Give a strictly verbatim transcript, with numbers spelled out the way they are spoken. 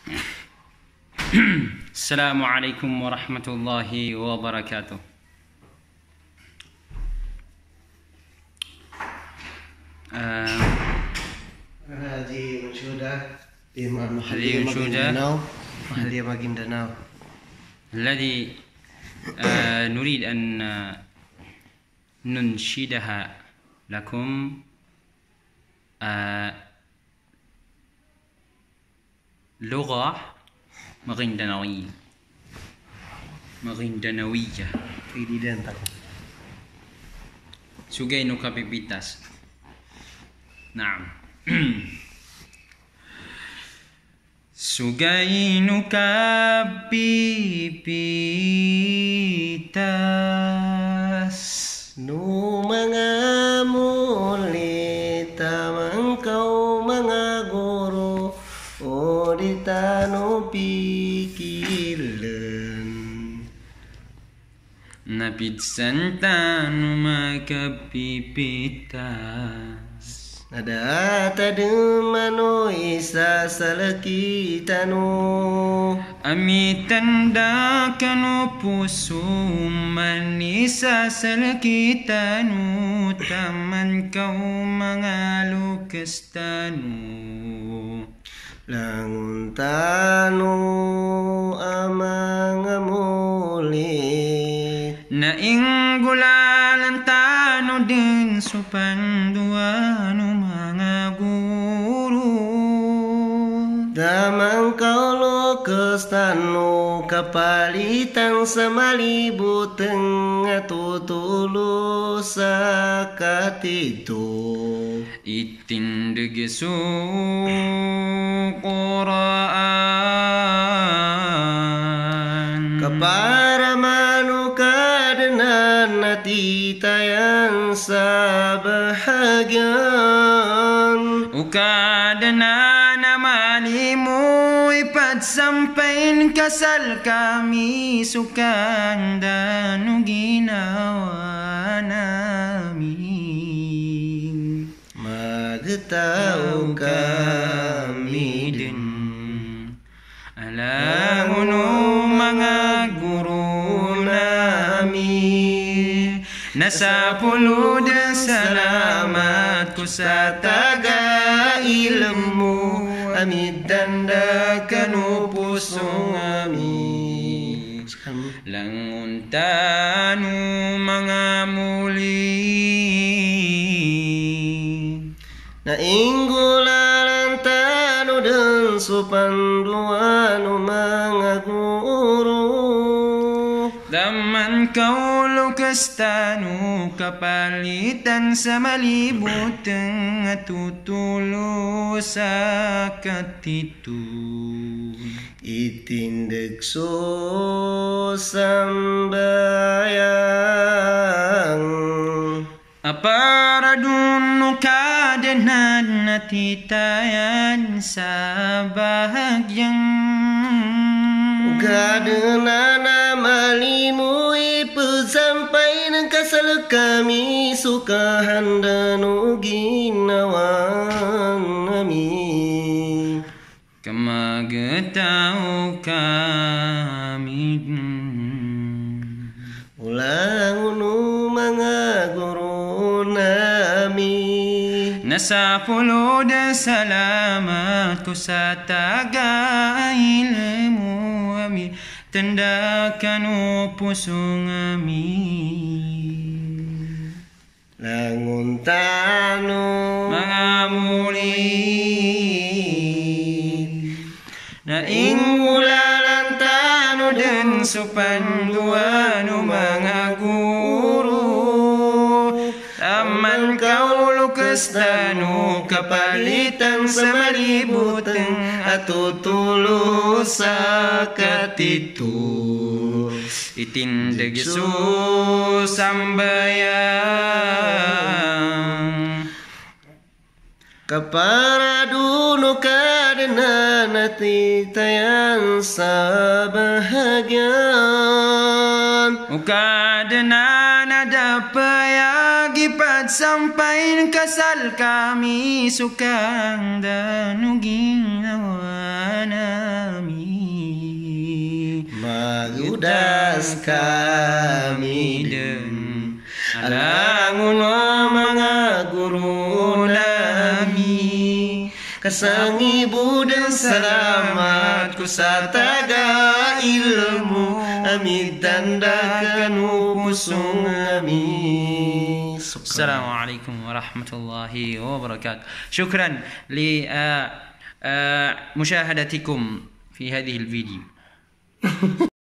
Assalamualaikum warahmatullahi wabarakatuh. Haji Manshudah Imam Haji Manshudah Mahliya Maguindanao. الذي نريد أن ننشدها لكم لغة مغندناوية مغندناوية Sugay no kapipitas. Naam. Sugay no kapipitas No mga muli tamang kau mga guru o di tano pikilan napidsan tano makapipitas Nada tadumano isa salaki tano Ami tanda kanu puso manisa salaki tano taman kau mga lukas tano Langun tano amang amuli Nainggulalan tano din supanduano mga guru Damang kaulo kestano kapalitan sa malibuteng atutulo sa katito Itindig su Quran Kapara manu kadenan natitayan sa bahagian Ukadana na mali mo ipagsampain kasal kami sukang dano ginawa namin Magtao kami din Alam mo mga guru namin Nasa pulod salamat ko sa taga-ilmu Amid danda kanu pusong amin Languntano mga muli Nainggulalan tano dan supanduano mga guru Daman kau lukas tano kapalitan sa malibutang atutulo sa katitun Itindig so sambayang Aparadun kadenan natitayan sa bahagyang Kadenan na malimu ipasampai ng kasal kami sukahan dan ginawa namin Kamagtao kami Ulang uno mga guru namin Nasa pulod salamat ko sa taga-ilmu amin Tanda kanu pusong amin Languntano mga muli Nainggulalan tano din supanduano mga guru Taman kau lukas tano kapalitan sa malibutang atutulo sa katito Itindig su sambayang Kapara duno kadenan natitayan sa bahagian Ukadana na dapayag ipagsampain kasal kami sukang dano ginawa namin kelas kami den alangun mga guru nami kasang ibu dan selamat ku sa taga ilmu amit tandakan upusung ami. Assalamualaikum warahmatullahi wabarakatuh. Syukran li مشاهدتكم في هذه الفيديو.